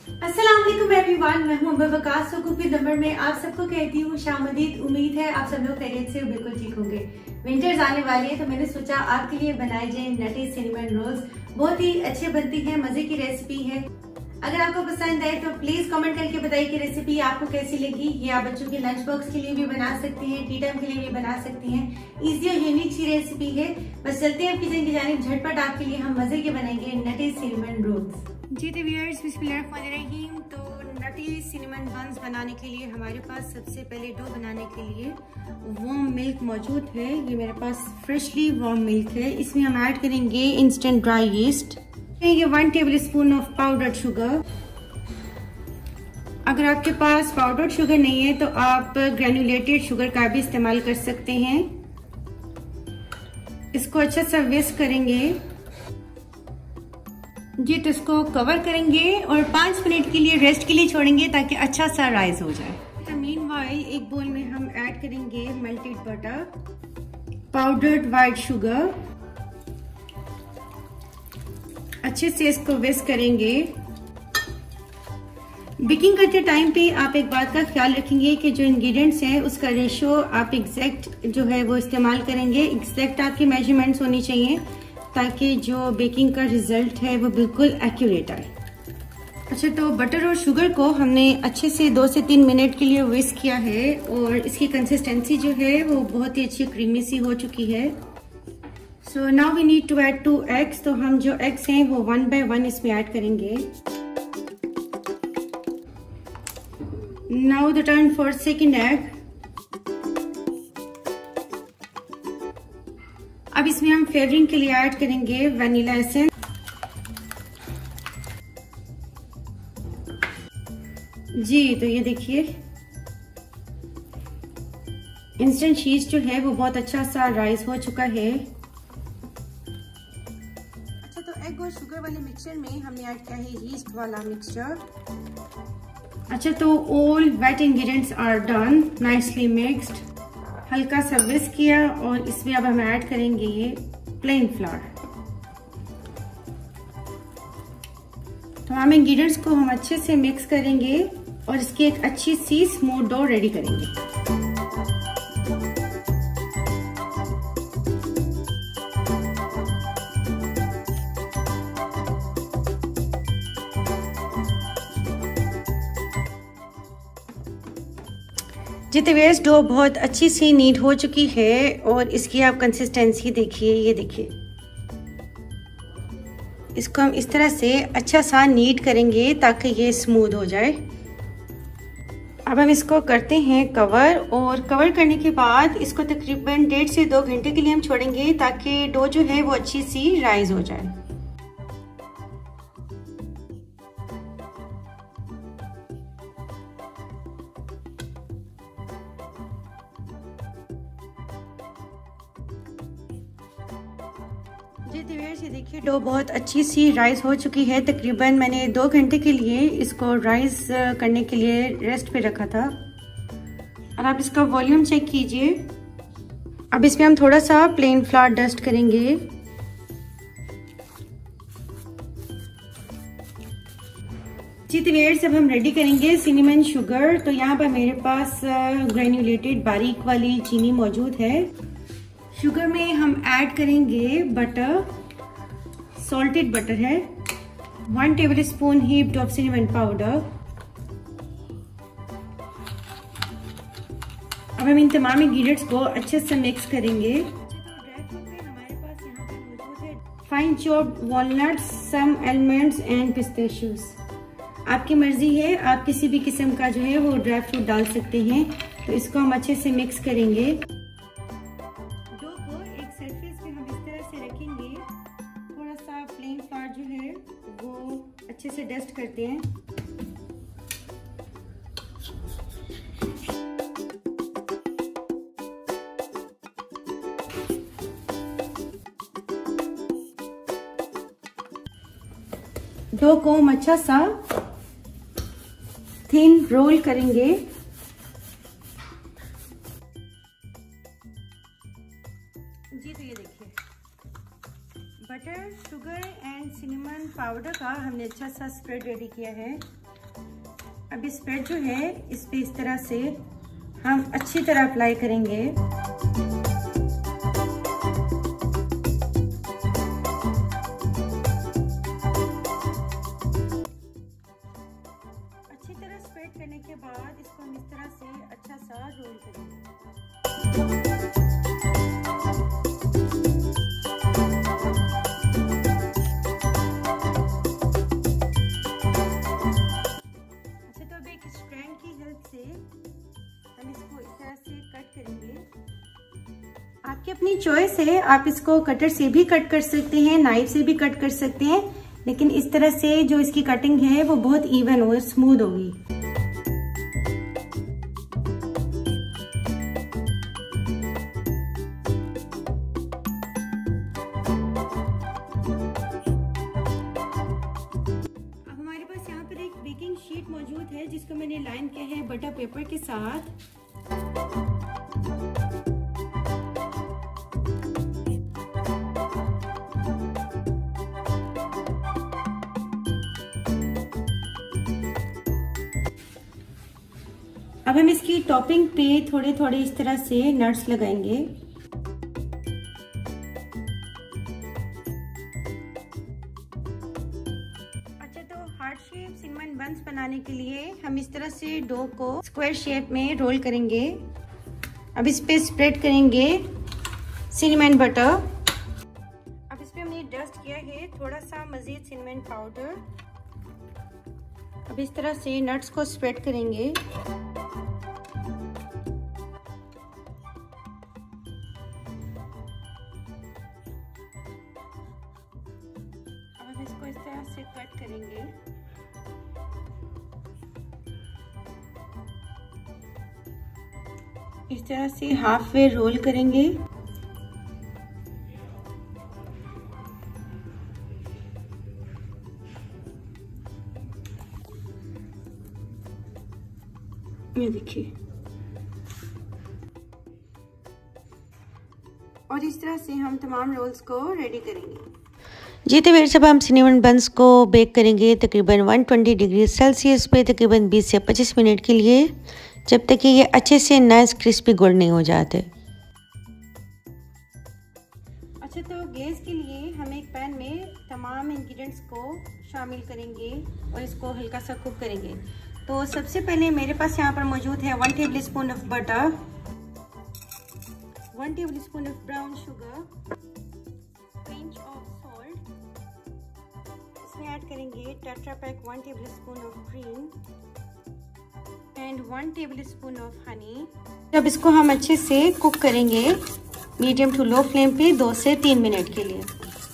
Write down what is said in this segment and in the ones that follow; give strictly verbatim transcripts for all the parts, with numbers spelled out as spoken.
अस्सलाम वालेकुम एवरीवन, मैं हूं अब्बा वकास कुकी दमर में आप सबको कहती हूँ शामदीद। उम्मीद है आप सब लोग खैरियत से बिल्कुल ठीक होंगे। विंटर्स आने वाली है तो मैंने सोचा आपके लिए बनाए जाए नटी सिनेमन रोल्स। बहुत ही अच्छे बनती है, मजे की रेसिपी है। अगर आपको पसंद आए तो प्लीज कमेंट करके बताइए कि रेसिपी आपको कैसी लगी। ये आप बच्चों के लंच बॉक्स के लिए भी बना सकती हैं, टी टाइम के लिए भी बना सकती हैं। इजी और यूनिक सी रेसिपी है। बस चलते हैं किचन की जानिब, झटपट आपके लिए हम मजे के बनाएंगे नटी सिनेमन रोल्स। जी तो व्यूअर्स, बिस्मिल्लाहिर्रहमानिर्रहीम। तो नटी सिनेमन बंस बनाने के लिए हमारे पास सबसे पहले डो बनाने के लिए वार्म मिल्क मौजूद है। ये मेरे पास फ्रेशली वार्म मिल्क है। इसमें हम ऐड करेंगे इंस्टेंट ड्राई यीस्ट। ये one tablespoon of powdered sugar. अगर आपके पास पाउडर्ड शुगर नहीं है तो आप ग्रेनुलेटेड शुगर का भी इस्तेमाल कर सकते हैं। इसको अच्छा सा विस्क करेंगे जी। तो इसको कवर करेंगे और पांच मिनट के लिए रेस्ट के लिए छोड़ेंगे ताकि अच्छा सा राइज हो जाए। तो मीनवाइल एक बोल में हम ऐड करेंगे melted butter, powdered white sugar. अच्छे से इसको विस्क करेंगे। बेकिंग करते टाइम पे आप एक बात का ख्याल रखेंगे कि जो इंग्रेडिएंट्स हैं उसका रेशियो आप एग्जैक्ट जो है वो इस्तेमाल करेंगे। एग्जैक्ट आपकी मेजरमेंट्स होनी चाहिए ताकि जो बेकिंग का रिजल्ट है वो बिल्कुल एक्यूरेट आए। अच्छा, तो बटर और शुगर को हमने अच्छे से दो से तीन मिनट के लिए विस्क किया है और इसकी कंसिस्टेंसी जो है वो बहुत ही अच्छी क्रीमी सी हो चुकी है। So now we need to add two eggs. तो हम जो एग्स हैं वो वन बाय वन इसमें ऐड करेंगे। Now the turn for second egg. अब इसमें हम फ्लेवरिंग के लिए ऐड करेंगे वनीला एसेंस। जी तो ये देखिए इंस्टेंट चीज जो है वो बहुत अच्छा सा राइज हो चुका है। अच्छा, तो एग और शुगर वाले मिक्सचर में हमने ऐड किया है यीस्ट वाला मिक्सचर। अच्छा, तो all wet ingredients are done, nicely mixed. हल्का सा विस्क किया और इसमें अब हम ऐड करेंगे ये प्लेन फ्लावर। तमाम इंग्रेडिएंट्स को हम अच्छे से मिक्स करेंगे और इसकी एक अच्छी सी स्मूथ डो रेडी करेंगे। जितने वेस्ट डो बहुत अच्छी सी नीट हो चुकी है और इसकी आप कंसिस्टेंसी देखिए। ये देखिए इसको हम इस तरह से अच्छा सा नीट करेंगे ताकि ये स्मूथ हो जाए। अब हम इसको करते हैं कवर और कवर करने के बाद इसको तकरीबन डेढ़ से दो घंटे के लिए हम छोड़ेंगे ताकि डो जो है वो अच्छी सी राइज हो जाए। जी ये देखिए डो बहुत अच्छी सी राइज हो चुकी है। तकरीबन मैंने दो घंटे के लिए इसको राइज करने के लिए रेस्ट पे रखा था। और आप इसका वॉल्यूम चेक कीजिए। अब इसमें हम थोड़ा सा प्लेन फ्लावर डस्ट करेंगे। जी तो अब हम रेडी करेंगे सिनेमन शुगर। तो यहाँ पर मेरे पास ग्रेन्युलेटेड बारीक वाली चीनी मौजूद है। शुगर में हम ऐड करेंगे बटर, सॉल्टेड बटर है, one tablespoon heaped of cinnamon powder. अब हम इन तमाम इंग्रेडिएंट्स को अच्छे से मिक्स करेंगे। हमारे पास यहाँ पे मौजूद है fine chopped walnuts, some almonds and pistachios. आपकी मर्जी है, आप किसी भी किस्म का जो है वो ड्राई फ्रूट डाल सकते हैं। तो इसको हम अच्छे से मिक्स करेंगे। प्लेन फ्लावर जो है वो अच्छे से डस्ट करते हैं। डो को हम अच्छा सा थिन रोल करेंगे। जी तो ये देखिए butter, sugar and cinnamon powder का हमने अच्छा सा स्प्रेड रेडी किया है। अब इस स्प्रेड जो है इस पे इस तरह से हम अच्छी तरह अप्लाई करेंगे। अच्छी तरह स्प्रेड करने के बाद इसको हम इस तरह से अच्छा सा रोल करेंगे। आपकी अपनी चॉइस है, आप इसको कटर से भी कट कर सकते हैं, नाइफ से भी कट कर सकते हैं, लेकिन इस तरह से जो इसकी कटिंग है वो बहुत इवन हो, स्मूथ होगी। अब हमारे पास यहाँ पर एक बेकिंग शीट मौजूद है जिसको मैंने लाइन किया है बटर पेपर के साथ। अब हम इसकी टॉपिंग पे थोड़े थोड़े इस तरह से नट्स लगाएंगे। अच्छा, तो हार्ट शेप सिनेमन बंस बनाने के लिए हम इस तरह से डो को स्क्वायर शेप में रोल करेंगे। अब इस पे स्प्रेड करेंगे सिनेमन बटर। अब इस पे हमने डस्ट किया है थोड़ा सा मजीद सिनेमन पाउडर। अब इस तरह से नट्स को स्प्रेड करेंगे। अब इसको इस तरह से कट करेंगे। इस तरह से हाफ वे रोल करेंगे। ये देखिए, और इस तरह से हम तमाम रोल्स को रेडी करेंगे। जी तो व्यूअर्स, अब हम सिनेमन बंस को बेक करेंगे तकरीबन एक सौ बीस डिग्री सेल्सियस पे तकरीबन बीस से पच्चीस मिनट के लिए, जब तक कि ये अच्छे से नाइस क्रिस्पी गोल्ड नहीं हो जाते। अच्छा, तो गैस के लिए हम एक पैन में तमाम इंग्रेडिएंट्स को शामिल करेंगे और इसको हल्का सा कुक करेंगे। तो सबसे पहले मेरे पास यहाँ पर मौजूद है one tablespoon of butter, one tablespoon of brown sugar, pinch of salt. इसमें ऐड करेंगे tetra pack one tablespoon of cream and one tablespoon of honey. अब इसको हम अच्छे से कुक करेंगे मीडियम टू लो फ्लेम पे दो से तीन मिनट के लिए।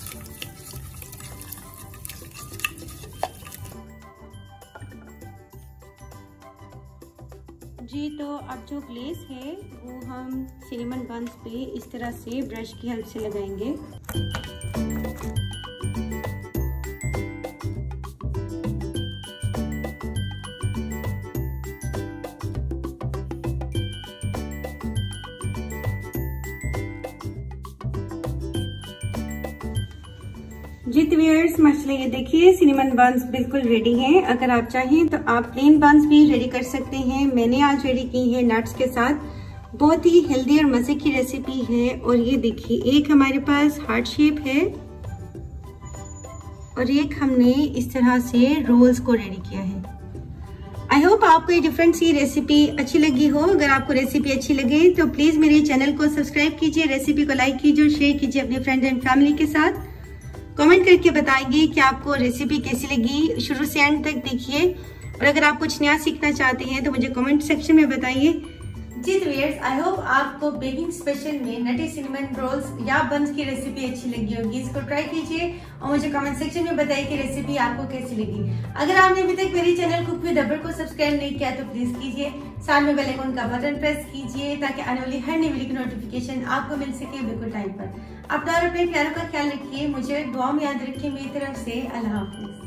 जी तो अब जो ग्लेस है वो हम सिनेमन बंस पे इस तरह से ब्रश की हेल्प से लगाएंगे। जी तो व्यूअर्स, माशाल्लाह ये देखिए सिनेमन बंस बिल्कुल रेडी हैं। अगर आप चाहें तो आप प्लेन बंस भी रेडी कर सकते हैं। मैंने आज रेडी की है नट्स के साथ। बहुत ही हेल्दी और मजे की रेसिपी है। और ये देखिए, एक हमारे पास हार्ट शेप है और एक हमने इस तरह से रोल्स को रेडी किया है। आई होप आपको ये डिफरेंट सी रेसिपी अच्छी लगी हो। अगर आपको रेसिपी अच्छी लगे तो प्लीज मेरे चैनल को सब्सक्राइब कीजिए, रेसिपी को लाइक कीजिए और शेयर कीजिए अपने फ्रेंड एंड फैमिली के साथ। कमेंट करके बताइए कि आपको रेसिपी कैसी लगी। शुरू से एंड तक देखिए और अगर आप कुछ नया सीखना चाहते हैं तो मुझे कमेंट सेक्शन में बताइए। जी तो व्यूअर्स, आई होप आपको बेकिंग स्पेशल में नटी सिनेमन रोल्स या बंस की रेसिपी अच्छी लगी होगी। इसको ट्राई कीजिए और मुझे कमेंट सेक्शन में बताइए कि रेसिपी आपको कैसी लगी। अगर आपने अभी तक मेरे चैनल कुक विद अब्बर को सब्सक्राइब नहीं किया तो प्लीज कीजिए। साथ में बेल आइकन का बटन प्रेस कीजिए ताकि आने वाली हर नई वीडियो की नोटिफिकेशन आपको मिल सके बिल्कुल टाइम पर। अपना और अपने प्यारों का ख्याल रखिए। मुझे दुआ में याद रखिए। मेरी तरफ से अल्लाह हाफिज।